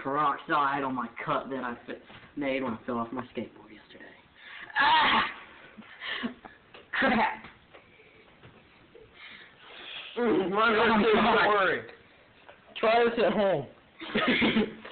peroxide on my cut that I made when I fell off my skateboard yesterday. Ah! Crap! Don't worry. Try this at home.